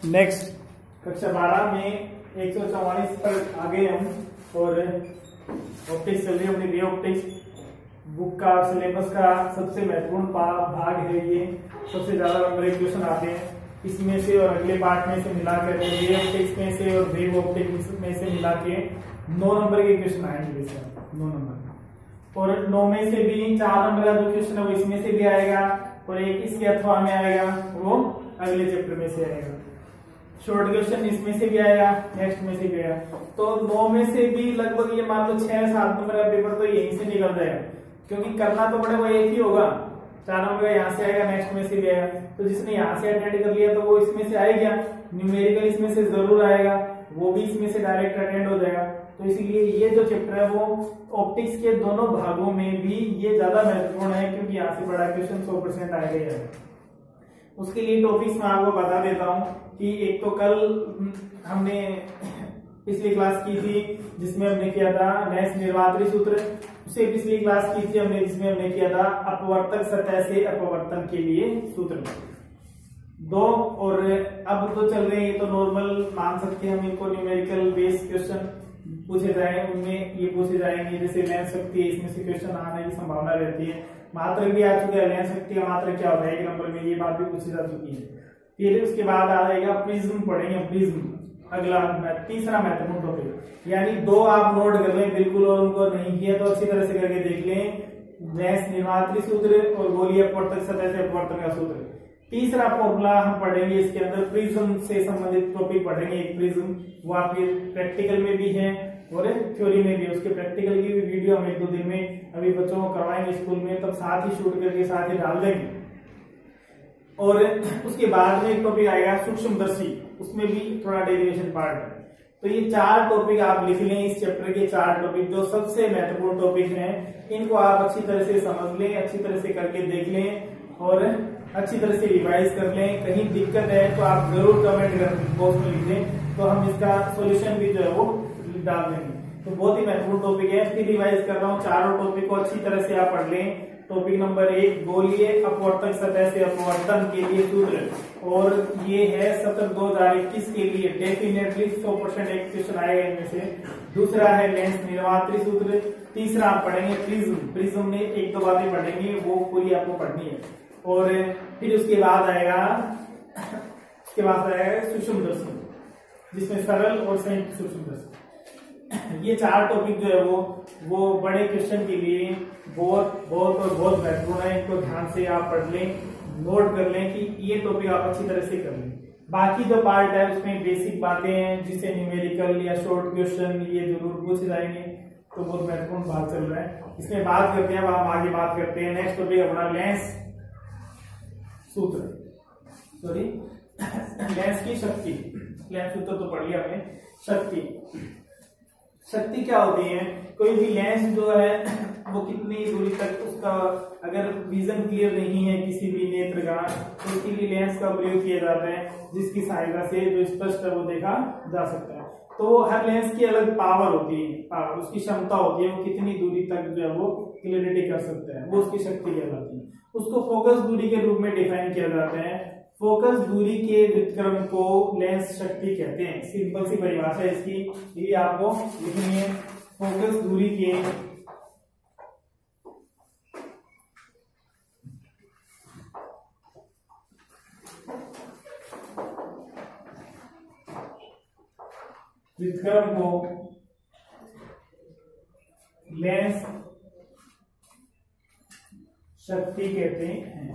Next कक्षा 12 में 144 पर आ गए हम और ऑप्टिक्स चल रही है अपनी रे ऑप्टिक्स बुक का सिलेबस का सबसे महत्वपूर्ण भाग है। ये सबसे ज्यादा नंबर के क्वेश्चन आते हैं इसमें से और अगले पार्ट में से मिला कर रे ऑप्टिक्स में से और वेव ऑप्टिक्स में से मिला के 9 नंबर के क्वेश्चन आएंगे। 9 नंबर और 9 में से भी 4 नंबर का जो क्वेश्चन है वो इसमें से भी आएगा और एक इसके अथवा में आएगा, वो अगले चैप्टर में से आएगा। शॉर्ट क्वेश्चन इसमें से भी आएगा, नेक्स्ट में से भी आएगा। तो 9 में से भी लगभग ये मान लो 6-7 नंबर का पेपर तो यहीं से निकल जाएगा, क्योंकि करना तो पड़ेगा एक ही होगा। 4 नंबर का यहाँ से आएगा, नेक्स्ट में से भी आएगा। तो जिसने यहाँ से अटेंड कर लिया तो वो इसमें से आएगा, न्यूमेरिकल इसमें से जरूर आएगा, वो भी इसमें से डायरेक्ट अटेंड हो जाएगा। तो इसीलिए ये जो चैप्टर है वो ऑप्टिक्स के दोनों भागों में भी ये ज्यादा महत्वपूर्ण है, क्योंकि यहाँ से बड़ा क्वेश्चन 100% आएगा। उसके लिए टॉपिक्स मैं आपको बता देता हूँ कि एक तो कल हमने पिछली क्लास की थी जिसमें हमने किया था लेंस निर्वात्री सूत्र, उसे पिछली क्लास की थी हमने जिसमें हमने किया था अपवर्तक सतह से अपवर्तन के लिए सूत्र 2। और अब तो चल रहे हैं, ये तो नॉर्मल मान सकते हैं हम इनको, न्यूमेरिकल बेस्ड क्वेश्चन पूछे जाए, उनमें ये पूछे जाएंगे जैसे लेंस शक्ति है, इसमें से क्वेश्चन आने की संभावना रहती है। मात्रक भी आ चुके हैं, लेंस शक्ति का मात्रक क्या होता है 1 नंबर में, ये बात भी पूछी जा चुकी है। फिर उसके बाद आ जाएगा प्रिज्म, पढ़ेंगे प्रिज्म, अगला तीसरा महत्वपूर्ण टॉपिक। यानी 2 आप नोट कर लें बिल्कुल, और उनको नहीं किया तो अच्छी तरह से करके देख लें। लेंस निर्वात्री सूत्र और गोलीय अपवर्तक सतह से अपवर्तन का सूत्र। तीसरा फॉर्मूला हम पढ़ेंगे इसके अंदर, प्रिज्म से संबंधित टॉपिक पढ़ेंगे। एक प्रिज्म वो आपके प्रैक्टिकल में भी है और थ्योरी में भी, उसके प्रैक्टिकल की भी वीडियो हम 1-2 दिन में अभी बच्चों को करवाएंगे स्कूल में, तब साथ ही शूट करके साथ ही डाल देंगे। और उसके बाद में एक टॉपिक आएगा सूक्ष्मदर्शी, उसमें भी थोड़ा डेरिवेशन पार्ट है। तो ये 4 टॉपिक आप लिख लें, इस चैप्टर के 4 टॉपिक जो सबसे महत्वपूर्ण टॉपिक हैं, इनको आप अच्छी तरह से समझ लें, अच्छी तरह से करके देख लें और अच्छी तरह से रिवाइज कर लें। कहीं दिक्कत है तो आप जरूर कमेंट बॉक्स में लिख दें, तो हम इसका सोल्यूशन भी जो है वो डाल देंगे। तो बहुत ही महत्वपूर्ण टॉपिक है, फिर रिवाइज कर रहा हूँ। चारों टॉपिक को अच्छी तरह से आप पढ़ लें। टॉपिक नंबर 1 गोलीय अपवर्तक सतह से अपवर्तन के लिए सूत्र, और ये है सत्र 2021 के लिए डेफिनेटली 100% एक क्वेश्चन आएगा इनमें से। दूसरा है लेंस निर्वात्री सूत्र। तीसरा आप पढ़ेंगे प्रिज्म, प्रिज्म में 1-2 बातें पढ़ेंगे, वो पूरी आपको पढ़नी है। और फिर उसके बाद आएगा सूक्ष्मदर्शी, जिसमें सरल और संयुक्त सूक्ष्मदर्शी। ये 4 टॉपिक जो है वो बड़े क्वेश्चन के लिए बहुत महत्वपूर्ण है। इनको ध्यान से आप पढ़ लें, नोट कर लें कि ये टॉपिक आप अच्छी तरह से कर लें। बाकी जो पार्ट है उसमें बेसिक बातें हैं, जिससे न्यूमेरिकल या शॉर्ट क्वेश्चन ये जरूर पूछे जाएंगे, तो बहुत महत्वपूर्ण भाग चल रहा है। इसमें बात करते हैं, हम आगे बात करते हैं। नेक्स्ट टॉपिक अपना लेंस सूत्र, सॉरी लेंस की शक्ति। लेंस सूत्र तो पढ़ लिया हमने। शक्ति क्या होती है? कोई भी लेंस जो है वो कितनी दूरी तक, उसका अगर विजन क्लियर नहीं है किसी भी नेत्र का, तो उसके लिए लेंस का प्रयोग किया जाता है, जिसकी सहायता से जो स्पष्ट है वो देखा जा सकता है। तो हर लेंस की अलग पावर होती है, पावर उसकी क्षमता होती है, वो कितनी दूरी तक जो है वो क्लियरिटी कर सकता है, वो उसकी शक्ति कहलाती है। उसको फोकस दूरी के रूप में डिफाइन किया जाता है। फोकस दूरी के व्युत्क्रम को लेंस शक्ति कहते हैं। सिंपल सी परिभाषा है इसकी, ये आपको लिखनी है। फोकस दूरी के व्युत्क्रम को लेंस शक्ति कहते हैं।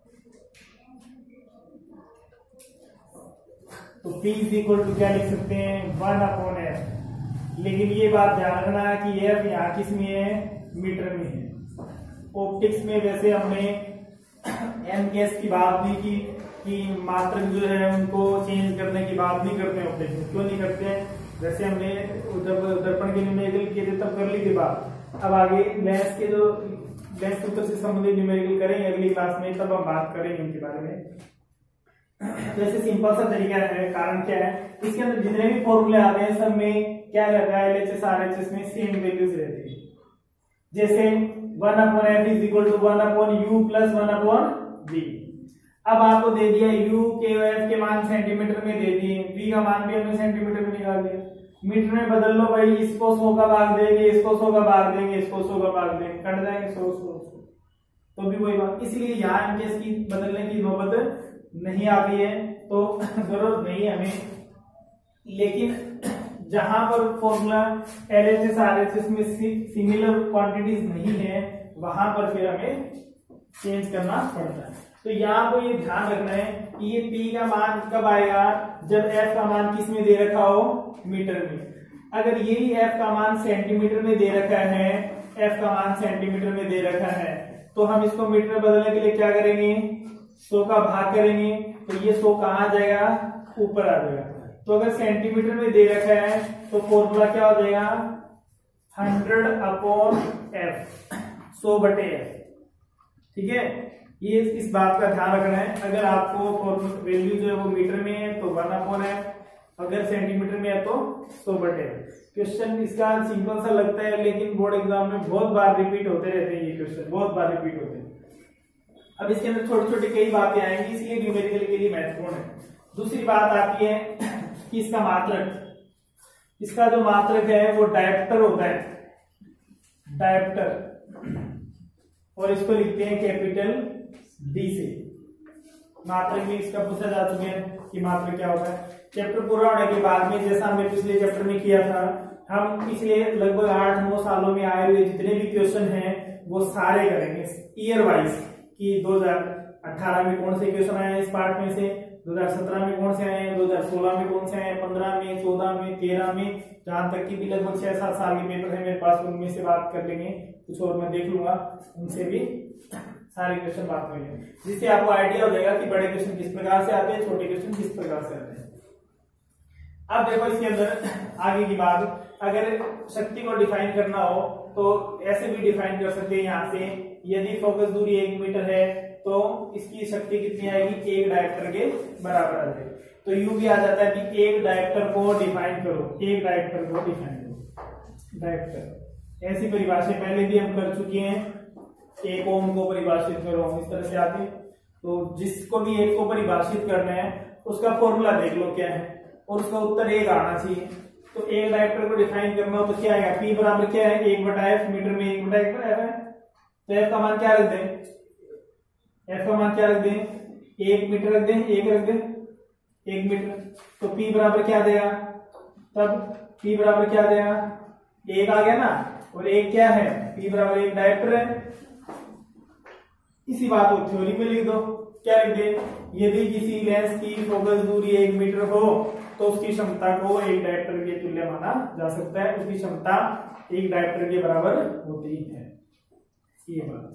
तो P = क्या लिख सकते हैं? 1/f। लेकिन ये बात ध्यान रखना कि F यहाँ किस में है? मीटर में है। ऑप्टिक्स में वैसे हमने M केस की बात नहीं की कि मात्रक जो है उनको चेंज करने की बात नहीं करते हैं ऑप्टिक्स में। क्यों नहीं करते हैं? वैसे हमने जब दर्पण के न्यूमेरिकल किए थे तब कर ली थी बात। अब आगे लेंस के जो लेंस सूत्र से संबंधित न्यूमेरिकल करेंगे अगली क्लास में, तब हम बात करेंगे इनके बारे में। जैसे सिंपल सा तरीका है, कारण क्या है, इसके अंदर जितने भी फॉर्मूले आते हैं सब में क्या रहता है? LHS RHS में सेम वैल्यूज रहती है। जैसे 1/f = 1/u + 1/v। अब आपको दे दिया u के और f के मान सेंटीमीटर में दे दिए, v का मान भी हमने सेंटीमीटर में निकाल दिया, मीटर में बदल लो भाई, इसको 100 का भाग देंगे, इसको 100 का भाग देंगे, इसको 100 का भाग देंगे, कट जाएंगे 100 तो भी वही बात। इसलिए यहाँ इनके इसकी बदलने की नौबत नहीं आती है, तो जरूरत नहीं है हमें। लेकिन जहां पर फॉर्मूला LHS RHS में सिमिलर क्वांटिटीज नहीं है, वहां पर फिर हमें चेंज करना पड़ता है। तो यहाँ पर ये ध्यान रखना है कि ये P का मान कब आएगा, जब F का मान किस में दे रखा हो, मीटर में। अगर यही F का मान सेंटीमीटर में दे रखा है, F का मान सेंटीमीटर में दे रखा है, तो हम इसको मीटर में बदलने के लिए क्या करेंगे, 100 का भाग करेंगे, तो ये 100 कहाँ आ जाएगा, ऊपर आ जाएगा। तो अगर सेंटीमीटर में दे रखा है तो फॉर्मूला क्या हो जाएगा, 100/f, 100/f। ठीक है, ये इस बात का ध्यान रखना है। अगर आपको वैल्यू जो है वो मीटर में है तो 1/f, अगर सेंटीमीटर में है तो 100/f। क्वेश्चन इसका सिंपल सा लगता है, लेकिन बोर्ड एग्जाम में बहुत बार रिपीट होते रहते हैं, ये क्वेश्चन बहुत बार रिपीट होते हैं। अब इसके अंदर छोटी छोटी कई बातें आएंगी, इसलिए न्यूमेरिकल के लिए महत्वपूर्ण है। दूसरी बात आती है कि इसका मात्रक, इसका जो मात्रक है वो डायप्टर होता है, डायप्टर, और इसको लिखते हैं कैपिटल D से। मात्रक भी इसका पूछा जा चुका है कि मात्रक क्या होता है। चैप्टर पूरा होने के बाद में, जैसा हमने पिछले चैप्टर में किया था, हम पिछले लगभग 8-9 सालों में आए हुए जितने भी क्वेश्चन हैं वो सारे करेंगे ईयर वाइज, कि 2018 में कौन से क्वेश्चन आए हैं इस पार्ट में से, 2017 में कौन से आए हैं, 2016 में कौन से आए हैं, 15 में, 14 में, 13 में, जहां तक की भी लगभग 6-7 साल के पेपर है मेरे पास, उनमें से बात कर लेंगे। कुछ और मैं देख लूंगा, उनसे भी सारे क्वेश्चन बात कर लेंगे, जिससे आपको आइडिया हो जाएगा कि बड़े क्वेश्चन किस प्रकार से आते हैं, छोटे क्वेश्चन किस प्रकार से आते हैं। अब देखो इसके अंदर आगे की बात, अगर शक्ति को डिफाइन करना हो तो ऐसे भी डिफाइन कर सकते हैं। यहाँ से यदि फोकस दूरी 1 मीटर है तो इसकी शक्ति कितनी आएगी, 1 डायप्टर के बराबर आ जाएगी। तो यूं भी आ जाता है कि 1 डायप्टर को डिफाइन करो, 1 डायप्टर को डिफाइन करो। डायप्टर ऐसी परिभाषा पहले भी हम कर चुके हैं, 1 ओम को परिभाषित करो, इस तरह से आती है। तो जिसको भी 1 को परिभाषित करना है उसका फॉर्मूला देख लो क्या है, और उसका उत्तर 1 आना चाहिए। तो 1 डायप्टर को डिफाइन करना हो तो क्या आएगा, P बराबर क्या है, 1/f, मीटर में 1/f है। तो f का मान क्या रख दें, f का मान क्या रख दें, 1 मीटर रख दें, 1 रख दें, 1 मीटर। तो P बराबर क्या देगा, तब P बराबर क्या देगा, 1 आ गया ना, और 1 क्या है, P बराबर 1 डायप्टर है। इसी बात को थ्योरी में लिख दो, क्या लिख दे, यदि किसी लेंस की फोकस दूरी 1 मीटर हो तो उसकी क्षमता को 1 डायप्टर के तुल्य माना जा सकता है, उसकी क्षमता 1 डायप्टर के बराबर होती है। ये बात।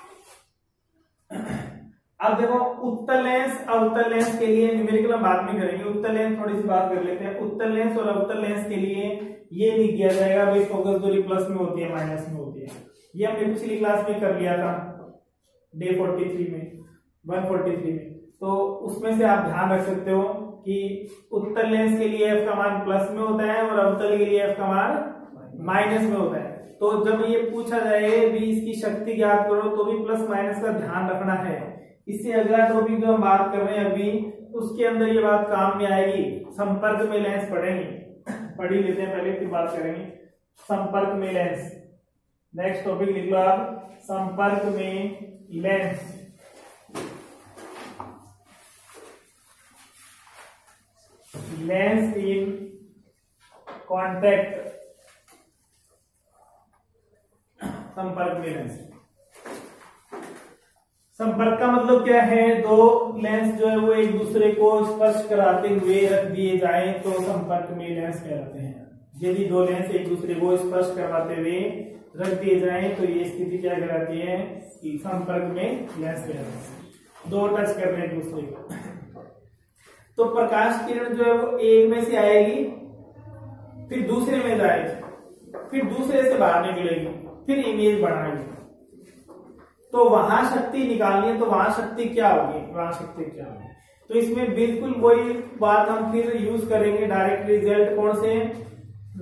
अब देखो उत्तल लेंस, अवतल लेंस के लिए न्यूमेरिकल हम बाद में करेंगे, उत्तल लेंस थोड़ी सी बात कर लेते हैं। उत्तल लेंस और अवतल लेंस के लिए ये नहीं किया जाएगा भाई फोकस दूरी प्लस में होती है माइनस में होती है, ये हमने पिछली क्लास में कर लिया था डे 43 में, 143 में। तो उसमें से आप ध्यान रख सकते हो कि उत्तल लेंस के लिए f का मान प्लस में होता है और अवतल के लिए f का मान माइनस में होता है। तो जब ये पूछा जाए भी इसकी शक्ति ज्ञात करो तो भी प्लस माइनस का ध्यान रखना है। इससे अगला टॉपिक जो हम बात कर रहे हैं अभी, उसके अंदर ये बात काम में आएगी। संपर्क में लेंस पढ़ेंगे, पढ़ ही लेते हैं पहले फिर बात करेंगे। संपर्क में लेंस, नेक्स्ट टॉपिक लिख लो आप, संपर्क में लेंस। लेंस इन कॉन्टैक्ट, संपर्क में लेंस। संपर्क का मतलब क्या है, दो लेंस जो है वो एक दूसरे को स्पर्श कराते हुए रख दिए जाएं तो संपर्क में लेंस कहलाते हैं। यदि दो लेंस एक दूसरे को स्पर्श करवाते हुए रख दिए जाएं तो ये स्थिति क्या कहलाती है, कि संपर्क में लेंस कहलाते हैं। दो टच कर रहे हैं एक दूसरे को। तो प्रकाश किरण जो है वो एक में से आएगी, फिर दूसरे में जाएगी, फिर दूसरे से बाहर निकलेगी, फिर इमेज बनाएगी। तो वहां शक्ति निकालनी है, तो वहां शक्ति क्या होगी, वहां शक्ति क्या होगी। तो इसमें बिल्कुल वही बात हम फिर यूज करेंगे, डायरेक्ट रिजल्ट कौन से,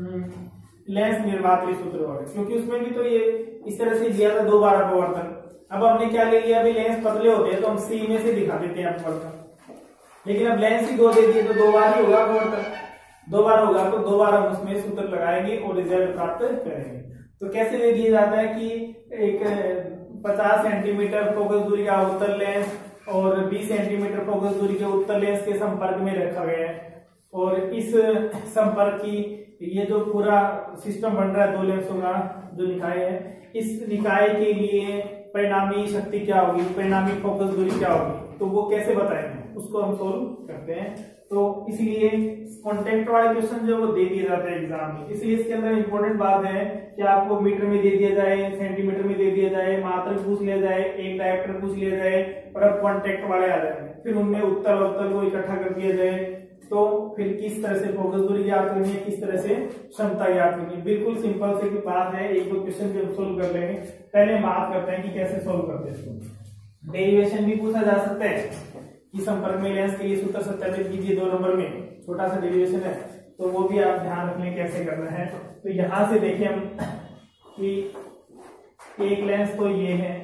लेंस निर्वात्री सूत्र वाले, क्योंकि उसमें भी तो ये इस तरह से दिया था 2 बार अपवर्तन। अब हमने क्या ले लिया, अभी लेंस पतले होते हैं तो हम सी में से दिखा देते हैं अपवर्तन, लेकिन अब लेंस ही 2 दे दिए तो 2 बार ही होगा अपवर्तन, 2 बार होगा तो 2 बार हम उसमें सूत्र लगाएंगे और रिजल्ट प्राप्त करेंगे। तो कैसे ले दिया जाता है कि एक 50 सेंटीमीटर फोकस दूरी का उत्तल लेंस और 20 सेंटीमीटर फोकस दूरी के उत्तल लेंस के संपर्क में रखा गया है, और इस संपर्क की ये जो पूरा सिस्टम बन रहा है 2 लेंसों का जो निकाय है, इस निकाय के लिए परिणामी शक्ति क्या होगी, परिणामी फोकस दूरी क्या होगी, तो वो कैसे बताएंगे, उसको हम सोल्व करते हैं। तो इसलिए कॉन्टेक्ट वाले क्वेश्चन जो वो दे दिए जाते हैं एग्जाम में, इसलिए इसके अंदर इंपॉर्टेंट बात है कि आपको मीटर में दे दिया जाए, सेंटीमीटर में दे दिया जाए, मात्रक पूछ लिया जाए, एक डायरेक्टर पूछ लिया जाए, और अब कॉन्टेक्ट वाले आ जाएंगे, फिर उनमें उत्तल अवतल को इकट्ठा कर दिया जाए, तो फिर किस तरह से फोकस दूरी ज्ञात करनी है, किस तरह से क्षमता ज्ञात करनी है। बिल्कुल सिंपल सी बात है, एक दो क्वेश्चन भी हम सोल्व कर लेंगे। पहले बात करते हैं कि कैसे सोल्व करते हैं इसको। डेरिवेशन भी पूछा जा सकता है कि संपर्क में लेंस के लिए सूत्र सत्यापित कीजिए 2 नंबर में, छोटा सा डेरिवेशन है, तो वो भी आप ध्यान रखें कैसे करना है। तो यहां से देखें हम कि एक लेंस तो ये है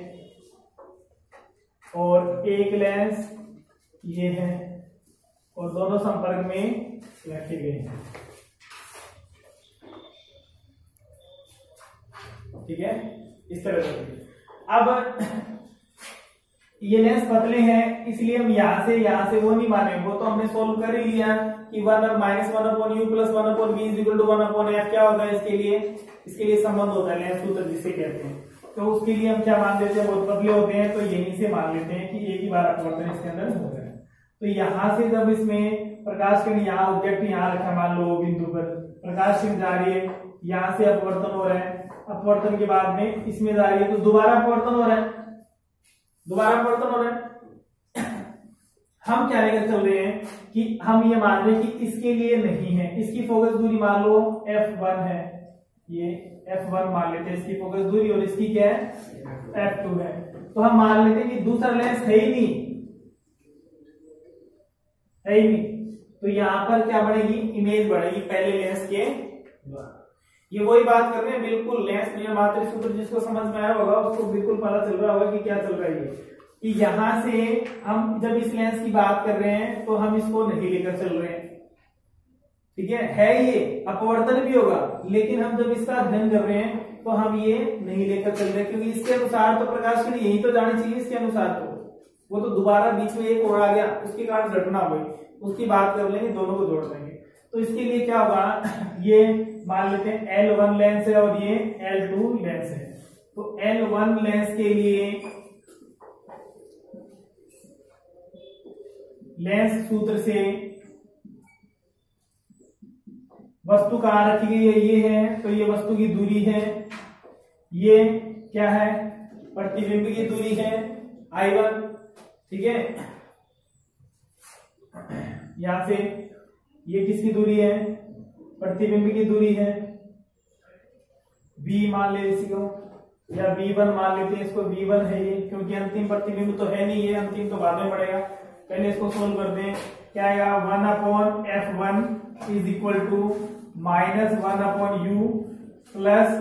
और एक लेंस ये है और दोनों संपर्क में रखे गए हैं, ठीक है, इस तरह से। अब ये लेंस पतले हैं इसलिए हम यहां से वो नहीं माने, वो तो हमने सोल्व कर ही लिया कि 1 -1 u plus 1 v is equal to 1 f क्या होता है, इसके लिए संबंध होता है लेंस सूत्र जिसे कहते हैं। तो उसके लिए हम क्या मान लेते हैं, बहुत पतले होते हैं तो यहीं से मान लेते हैं कि एक ही बार अपवर्तन इसके अंदर हो रहा है। तो यहां से जब इसमें प्रकाश किरण यहाँ ऑब्जेक्ट यहाँ रखा, मान लो बिंदु पर प्रकाश किरण जा रही है, यहाँ से अपवर्तन हो रहा है, अपवर्तन के बाद में इसमें जा रही है तो दोबारा अपवर्तन हो रहा है, हम क्या लेकर चल रहे हैं कि हम ये मान रहे हैं कि इसके लिए नहीं है, इसकी फोकस दूरी मान लो f1 है, ये f1 मान लेते हैं इसकी फोकस दूरी, और इसकी क्या है f2 है। तो हम मान लेते हैं कि दूसरा लेंस है ही नहीं, तो यहां पर क्या बढ़ेगी, इमेज बढ़ेगी पहले लेंस के द्वारा। ये वही बात कर रहे हैं, बिल्कुल लेंस नियम मात्र सूत्र जिसको समझ में आया होगा उसको बिल्कुल पता चल रहा होगा कि क्या चल रहा है कि यहां से हम जब इस लेंस की बात कर रहे हैं तो हम इसको नहीं लेकर चल रहे हैं, ठीक है ये अपवर्तन भी होगा, लेकिन हम जब इसका अध्ययन कर रहे हैं तो हम ये नहीं लेकर चल रहे, क्योंकि इसके अनुसार तो प्रकाश किरण यही तो जानी चाहिए, इसके अनुसार तो वो तो दोबारा बीच में एक और आ गया, उसके कारण घटना हुई, उसकी बात कर लेंगे, दोनों को जोड़ देंगे। तो इसके लिए क्या होगा, ये मान लेते हैं L1 लेंस है और ये L2 लेंस है। तो L1 लेंस के लिए लेंस सूत्र से वस्तु कहां रखी गई है, ये है, तो ये वस्तु की दूरी है, ये क्या है प्रतिबिंब की दूरी है I1, ठीक है। यहां से ये किसकी दूरी है, प्रतिबिंब की दूरी है, V मान ले इसको, या V1 मान लेते हैं इसको, V1 है ये, क्योंकि अंतिम प्रतिबिंब तो है नहीं, ये अंतिम तो बाद में पड़ेगा, पहले इसको सोल्व करते हैं। क्या आएगा, 1/f1 is equal to -1/u plus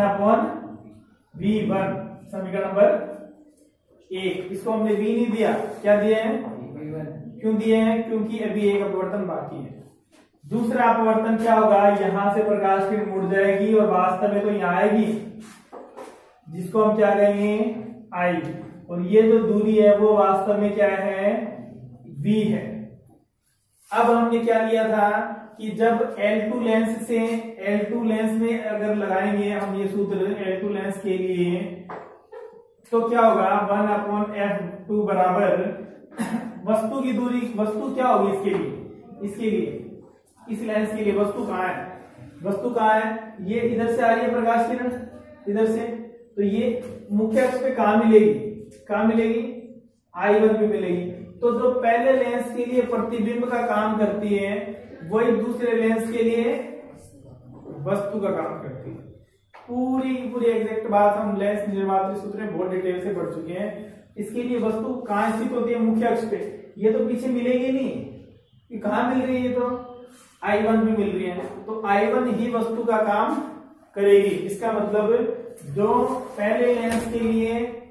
1/v1, समीकरण नंबर 1। इसको हमने v नहीं दिया, क्या दिया है, क्यों दिए हैं, क्योंकि अभी एक अपवर्तन बाकी है। दूसरा अपवर्तन क्या होगा, यहां से प्रकाश किरण मुड़ जाएगी और वास्तव में तो यहाँ आएगी, जिसको हम क्या कहेंगे I, और ये जो दूरी है वो वास्तव में क्या है v है। अब हमने क्या लिया था कि जब L2 लेंस में अगर लगाएंगे हम ये सूत्र L2 लेंस के लिए, तो क्या होगा 1/f2 बराबर वस्तु की दूरी, वस्तु क्या होगी इसके लिए इस लेंस के लिए वस्तु कहाँ है, ये इधर से आ रही है प्रकाश किरण, इधर से, तो ये मुख्य अक्ष पे कहां मिलेगी I1 पे मिलेगी। तो जो पहले लेंस के लिए प्रतिबिंब का काम करती है वही दूसरे लेंस के लिए वस्तु का काम करती है। पूरी एग्जैक्ट बात हम लेंस निर्मात्री सूत्र में बहुत डिटेल से पढ़ चुके हैं। इसके लिए वस्तु कहां स्थित होती है, मुख्य अक्ष पे, ये तो पीछे मिलेगी नहीं, ये कहां मिल रही है, ये तो I1 भी मिल रही है, तो I1 ही वस्तु का काम करेगी। इसका मतलब जो पहले लेंस के लिए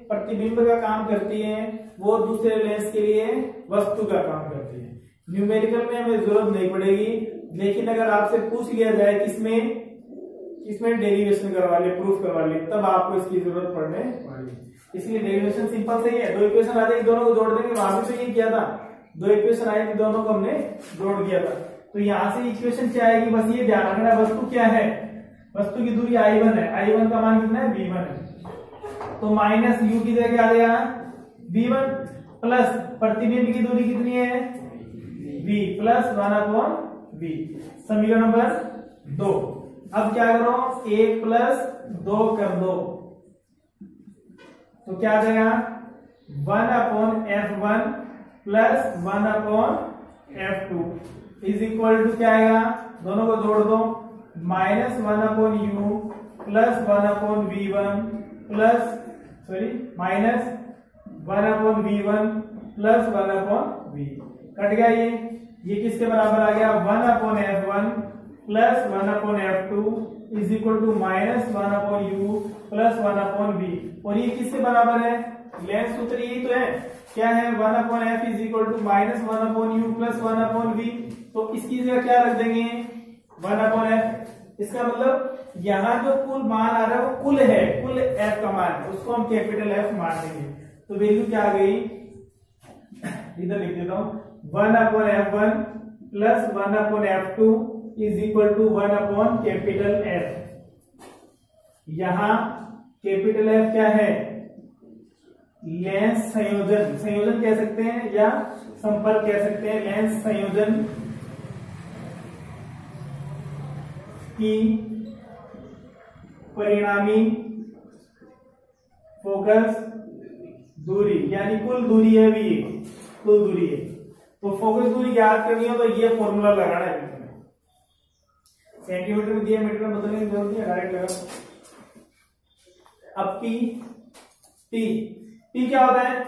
प्रतिबिंब का काम करती है, वो दूसरे लेंस के लिए वस्तु का काम करती है। न्यूमेरिकल में हमें जरूरत नहीं पड़ेगी, लेकिन अगर आपसे पूछ लिया जाए किसमें डेरिवेशन करवा ले, प्रूफ करवा ले, तब आपको इसकी जरूरत पड़ने वाली। इसलिए डेरिवेशन सिंपल सही है, दो इक्वेशन आ जाएगी, दोनों को जोड़ देंगे। वहां भी तो ये किया था, दो इक्वेशन आई थी, दोनों को हमने जोड़ दिया था। तो यहाँ से इक्वेशन क्या आएगी, बस ये ध्यान रखना वस्तु क्या है, वस्तु की दूरी I1 है, I1 का मान कितना है, V1 है। तो माइनस u की जगह क्या आ जाएगा, V1 प्लस प्रतिबिंब की दूरी कितनी है, V प्लस 1/v, समीकरण नंबर 2। अब क्या करो, 1 प्लस 2 कर दो, तो क्या आ जाएगा 1/f1 plus 1/f2 is equal to क्या आएगा, दोनों को जोड़ दो, minus 1/u plus 1/v1 plus minus 1/v1 plus 1/v, cut गया ये किसके बराबर आ गया, 1/f1 plus 1/f2 is equal to minus 1/u plus 1/v। और ये किसके बराबर है, लेंस सूत्र यही तो है, क्या है, 1/f is equal to minus 1/u plus 1/v। तो इसकी जगह क्या रख देंगे, 1/f। इसका मतलब यहाँ जो कुल मान आ रहा है वो कुल है, कुल f का मान है, उसको हम कैपिटल F मान देंगे। तो वैल्यू क्या आ गई, इधर लिख देता हूं, 1/f1 plus 1/f2 is equal to capital F। यहां कैपिटल F क्या है, लेंस संयोजन, संयोजन कह सकते हैं या संपर्क कह सकते हैं, लेंस संयोजन की परिणामी फोकस दूरी, यानी कुल दूरी है भी, कुल दूरी है। तो फोकस दूरी याद करनी हो तो ये फॉर्मूला लगाना है, सेंटीमीटर में दिया, मीटर में बदलने की जरूरत नहीं है, डायरेक्ट लगा। अब P क्या होता है,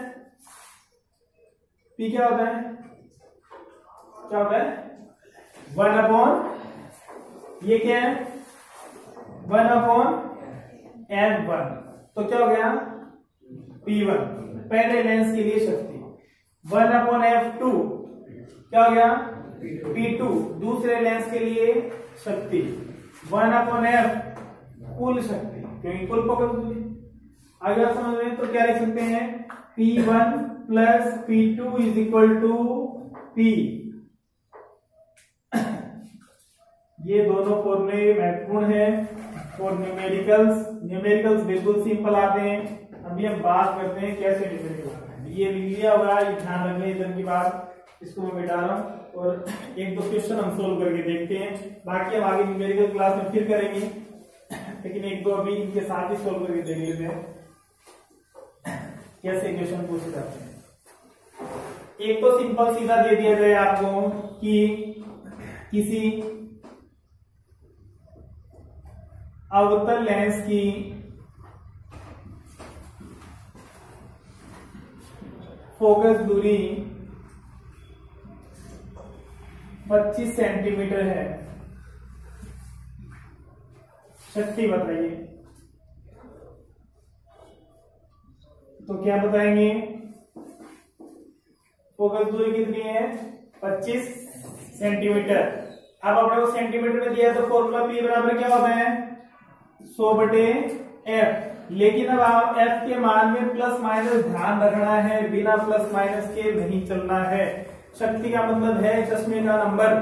P क्या होता है, क्या होता है 1/, ये क्या है 1/f1। तो क्या हो गया P1, पहले लेंस के लिए शक्ति, 1/f2 क्या हो गया P2, दूसरे लेंस के लिए शक्ति, 1/f कुल शक्ति, क्योंकि कुल फोकस दूरी। आगे आप समझ रहे हैं, तो क्या लिख सकते हैं, P1 plus P2 is equal to P। ये दोनों फॉर्मूले महत्वपूर्ण हैं और न्यूमेरिकल्स बिल्कुल सिंपल आते हैं। अभी हम बात करते हैं कैसे न्यूमेरिकल आते हैं। ये लिख लिया होगा, ये ध्यान रखने इधर की बात, इसको मैं मिटा रहा हूं और एक दो क्वेश्चन हम सोल्व करके देखते हैं, बाकी हम आगे न्यूमेरिकल क्लास में फिर करेंगे, लेकिन एक दो अभी इनके साथ ही सोल्व करके देख लेते हैं कैसे क्वेश्चन पूछे जाते हैं। एक तो सिंपल सीधा दे दिया जाए आपको कि किसी अवतल लेंस की फोकस दूरी 25 सेंटीमीटर है, शक्ति बताइए। तो क्या बताएंगे, फोकस दूरी कितनी है 25 सेंटीमीटर। अब अपने को सेंटीमीटर में दिया तो फॉर्मूला P बराबर क्या होता है 100/f। लेकिन अब आप f के मान में प्लस माइनस ध्यान रखना है, बिना प्लस माइनस के नहीं चलना है। शक्ति का मतलब है चश्मे का नंबर,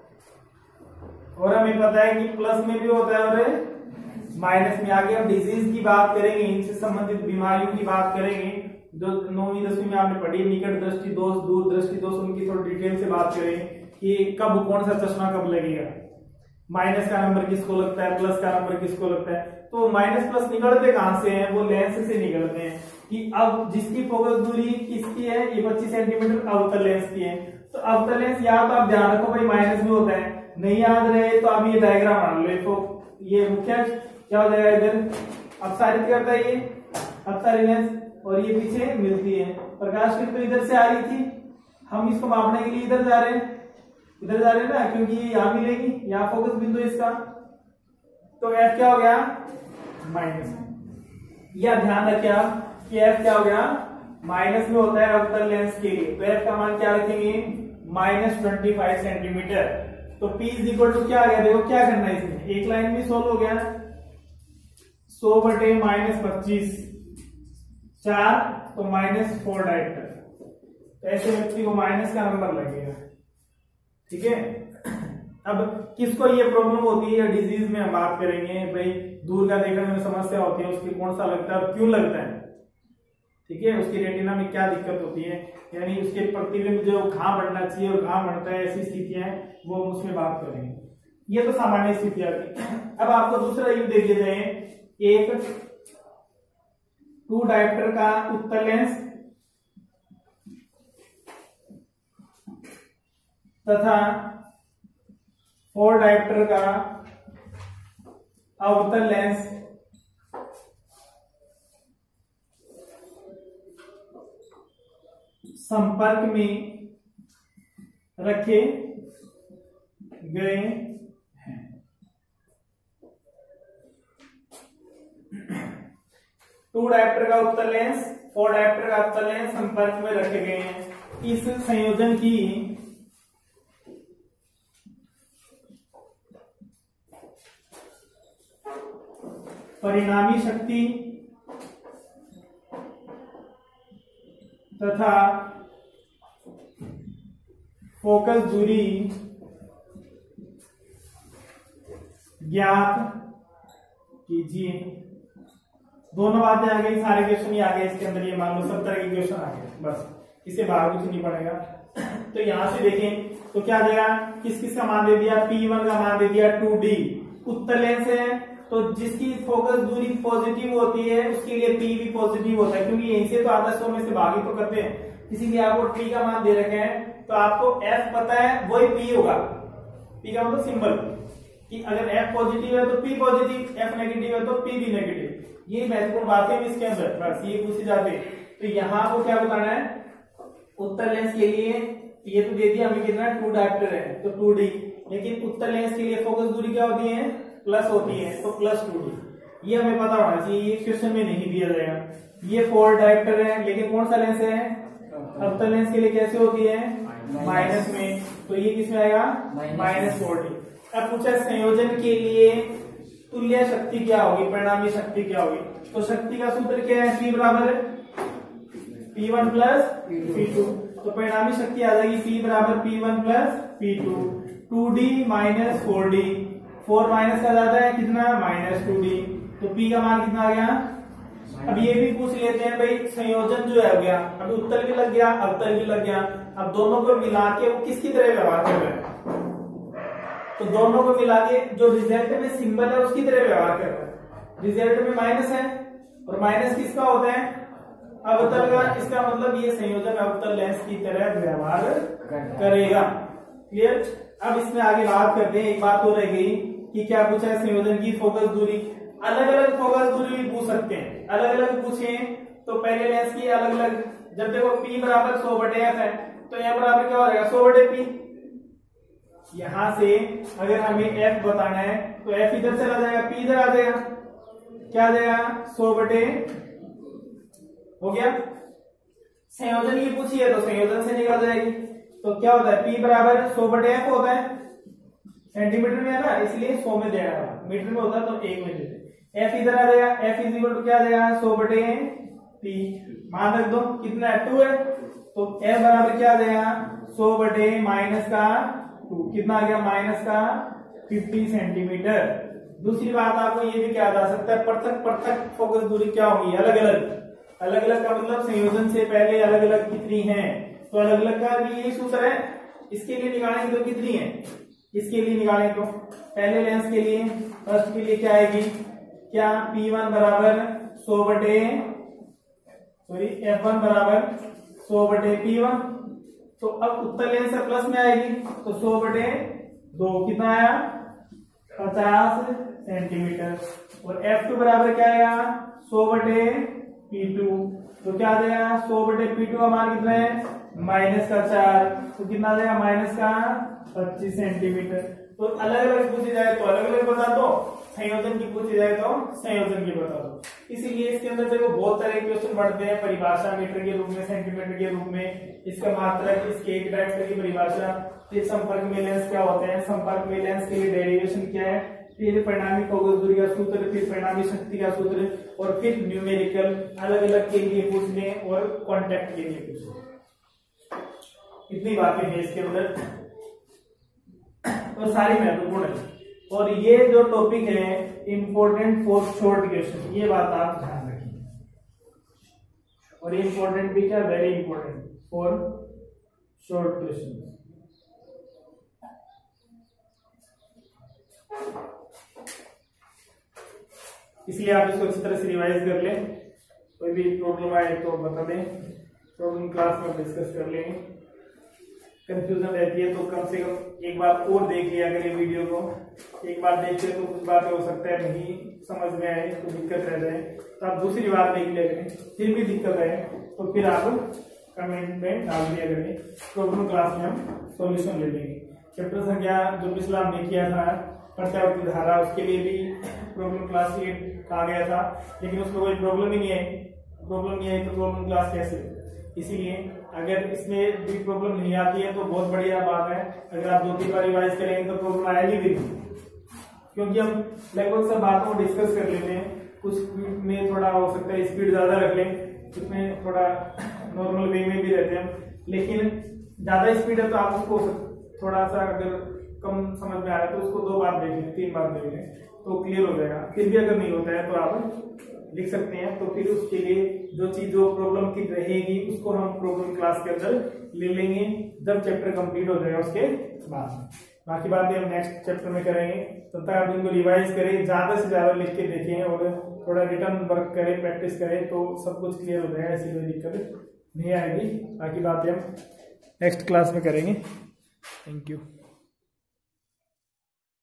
और हमें पता है कि प्लस में भी होता है और माइनस में। आगे हम डिजीज की बात करेंगे, इनसे संबंधित बीमारियों की बात करेंगे जो 9वीं 10वीं में आपने पढ़ी, निकट दृष्टि दोष, दूर दृष्टि दोष, उनकी थोड़ी डिटेल से बात करेंगे कि कब कौन सा चश्मा कब लगेगा, माइनस का नंबर किसको लगता है, प्लस का नंबर किसको लगता है। तो माइनस प्लस निकलते कहां से हैं, वो लेंस से निकलते हैं कि अब जिसकी फोकस दूरी किसकी है, ये 25 सेंटीमीटर अवतल लेंस की है। तो अवतल लेंस या तो आप ध्यान रखो भाई माइनस में होता है, नहीं याद रहे तो आप ये डायग्राम मान लो। तो ये मुख्य क्या हो जाएगा, इधर अपसारित करता है ये अपसारी लेंस, और ये पीछे मिलती है। प्रकाश किरण तो इधर से आ रही थी, हम इसको मापने के लिए इधर जा रहे हैं, इधर जा रहे हैं ना, क्योंकि ये यहां मिलेगी, यहाँ फोकस बिंदु इसका। तो F क्या हो गया माइनस। या ध्यान रखिए आप, कि एफ क्या हो गया, माइनस में होता है अवतल लेंस के लिए, तो एफ का मान क्या रखेंगे, -25 सेंटीमीटर। तो P इज इक्वल टू क्या आ गया, देखो क्या करना है इसमें, एक लाइन में सोल्व हो गया, 100 बटे -25 4 तो -4 डायरेक्टर। तो ऐसे व्यक्ति को माइनस का नंबर लगेगा, ठीक है। अब किसको ये प्रॉब्लम होती है या डिजीज में हम बात करेंगे, भाई दूर का देखने में समस्या होती है, उसकी कौन सा लगता है और क्यों लगता है, ठीक है, उसकी रेटिना में क्या दिक्कत होती है, यानी उसके प्रतिबिंब जो कहाँ बढ़ना चाहिए और कहाँ बढ़ता है, ऐसी स्थितियां वो हम उसमें बात करेंगे। ये तो सामान्य स्थितियां थी। अब आपको दूसरा युग देख दिया जाए, एक 2 डायप्टर का उत्तल लेंस तथा 4 डायप्टर का अवतल लेंस संपर्क में रखे गए हैं। 2 डायप्टर का उत्तल लेंस, 4 डायप्टर का अवतल लेंस संपर्क में रखे गए हैं। इस संयोजन की परिणामी शक्ति तथा फोकस दूरी ज्ञात कीजिए। दोनों बातें आ गई, सारे क्वेश्चन ही आ गए इसके अंदर, ये मान लो 70 के क्वेश्चन आ गए, बस इससे बाहर कुछ नहीं पड़ेगा। तो यहां से देखें तो क्या देगा, किस किस का मान दे दिया, P1 का मान दे दिया 2D, उत्तल लेंस है तो जिसकी फोकस दूरी पॉजिटिव होती है उसके लिए P भी पॉजिटिव होता है, क्योंकि यहीं से तो आधा 100 में से भागी तो करते हैं, इसीलिए आपको P का मान दे रखे हैं, तो आपको F पता है वही P होगा। P का मतलब सिंबल कि अगर F पॉजिटिव है तो P पॉजिटिव, F नेगेटिव है तो P भी नेगेटिव। ये महत्वपूर्ण बातें भी इसके अंदर बस ये पूछी जाती है। तो यहाँ आपको क्या बताना है, उत्तल लेंस के लिए ये तो दे दिया हमें कितना 2 डायप्टर है तो 2D, लेकिन उत्तल लेंस के लिए फोकस दूरी क्या होती है, प्लस होती है, तो +2D। ये हमें पता होना चाहिए, ये क्वेश्चन में नहीं दिया जाएगा। ये 4 डायप्टर है, लेकिन कौन सा लेंस है, अवतल लेंस के लिए कैसे होती है, माइनस में, तो ये किसमें आएगा, -4D। अब पूछा संयोजन के लिए तुल्य शक्ति क्या होगी, परिणामी शक्ति क्या होगी, तो शक्ति का सूत्र क्या है, P बराबर P1 प्लस P2, तो परिणामी शक्ति आ जाएगी P बराबर P1 plus P2। 2D minus 4D, 4 minus का जाता है कितना, -2D, तो P का मान कितना आ गया। अब ये भी पूछ लेते हैं भाई, संयोजन जो है हो गया, अब उत्तल भी लग गया अवतल भी लग गया, अब दोनों को मिला के वो किसकी तरह व्यवहार कर रहे हैं, तो दोनों को मिला के जो रिजल्ट में सिंबल है उसकी तरह व्यवहार कर रहा है। रिजल्ट में माइनस है और माइनस किसका होता है, अवतल का, इसका मतलब ये संयोजन अवतल लेंस की तरह व्यवहार करेगा। क्लियर। अब इसमें आगे बात करते हैं, एक बात हो रह गई कि क्या पूछा है, संयोजन की फोकस दूरी, अलग अलग फोकस दूरी भी पूछ सकते हैं, अलग अलग पूछे तो पहले लेंस की अलग अलग, जब देखो P बराबर 100/F है तो यहाँ बराबर क्या हो जाएगा 100/P। यहां से अगर हमें F बताना है तो F इधर चला जाएगा, P इधर आ जाएगा, क्या आ जाएगा 100/, हो गया। संयोजन ये पूछी है तो संयोजन से निकल जाएगी, तो क्या होता है P बराबर 100/F होता है, सेंटीमीटर में है ना इसलिए 100 में दे रहा है, मीटर में होता है तो 1 में देते। F इधर आ जाएगा, F इज इक्वल टू क्या आ जाएगा 100/P, मान रख दो कितना है 2 है, तो F बराबर क्या आ जाएगा 100/- -2, कितना आ गया -50 सेंटीमीटर। दूसरी बात आपको ये भी क्या जा सकता है, पृथक फोकस दूरी क्या होगी, अलग अलग का मतलब संयोजन से पहले अलग अलग कितनी है, तो अलग अलग का भी यही सूत्र है। इसके लिए निकालेंगे तो कितनी है, इसके लिए निकालें तो पहले लेंस के लिए फर्स्ट के लिए क्या आएगी, क्या P1 बराबर 100/, सॉरी F1 बराबर 100/P1, तो अब उत्तल लेंस से प्लस में आएगी तो 100/2 कितना आया 50 सेंटीमीटर, और F2 बराबर क्या आया 100/P2, तो क्या आ जाएगा 100/P2 का मान कितना है -4, तो कितना आ जाएगा -25 सेंटीमीटर। तो अलग अलग पूछी जाए तो अलग अलग बता दो, संयोजन की पूछी जाए तो संयोजन की बता दो। इसीलिए इसके अंदर देखो बहुत तरह के क्वेश्चन बढ़ते हैं, परिभाषा मीटर के रूप में, सेंटीमीटर के रूप में, इसका मात्रक, इसके एक डायरेक्टर की परिभाषा, फिर संपर्क में लेंस क्या होते हैं, संपर्क में लेंस के लिए डेरिवेशन क्या है, फिर परिणामी फोकस दूरी का सूत्र, फिर परिणामी शक्ति का सूत्र, और फिर न्यूमेरिकल अलग अलग के लिए पूछने और कॉन्टेक्ट के लिए पूछने। इतनी बातें हैं इसके अंदर और सारी महत्वपूर्ण है। और ये जो टॉपिक है इंपॉर्टेंट फॉर शॉर्ट क्वेश्चन, ये बात आप ध्यान रखिए। और ये इंपॉर्टेंट भी क्या, very important for short question. इसलिए आप इसको अच्छी तरह से रिवाइज कर लें, कोई भी प्रॉब्लम आए तो बता दें, प्रॉब्लम क्लास में डिस्कस कर लेंगे। कंफ्यूजन रहती है तो कम से कम एक बार और देख लिया करिए वीडियो को, एक बार देखते तो कुछ बातें हो सकता है नहीं समझ में आए तो दिक्कत रह जाए, तो आप दूसरी बार देख लिया करें, फिर भी दिक्कत आए तो फिर आप कमेंट में डाल दिया करें, प्रॉब्लम क्लास में हम सॉल्यूशन ले लेंगे। चैप्टर संख्या जो पिछला हमने किया था प्रत्यावर्ती धारा, उसके लिए भी प्रॉब्लम क्लास 8 कहा गया था, लेकिन उसमें कोई प्रॉब्लम ही नहीं आई, प्रॉब्लम नहीं आई तो प्रॉब्लम क्लास कैसे। इसीलिए अगर इसमें भी प्रॉब्लम नहीं आती है तो बहुत बढ़िया बात है, अगर आप 2-3 बार रिवाइज करेंगे तो प्रॉब्लम आएगी भी नहीं, क्योंकि हम लगभग सब बातों को डिस्कस कर लेते हैं। कुछ में थोड़ा हो सकता है स्पीड ज्यादा रख लें, उसमें थोड़ा नॉर्मल वे में भी रहते हैं, लेकिन ज्यादा स्पीड है तो आप उसको थोड़ा सा अगर कम समझ में आ रहा है तो उसको 2 बार देख लें, 3 बार देख लें तो क्लियर हो जाएगा। फिर भी अगर नहीं होता है तो आप लिख सकते हैं, तो फिर उसके लिए जो चीज जो प्रॉब्लम की रहेगी उसको हम प्रॉब्लम क्लास के अंदर ले लेंगे जब चैप्टर कंप्लीट हो जाएगा उसके बाद। बाकी बातें हम नेक्स्ट चैप्टर में करेंगे, तब तक आप इनको रिवाइज करें, ज्यादा से ज्यादा लिख के देखें और थोड़ा रिटर्न वर्क करें, प्रैक्टिस करें तो सब कुछ क्लियर हो जाएगा, ऐसी कोई दिक्कत नहीं आएगी। बाकी बातें हम नेक्स्ट क्लास में करेंगे। Thank you.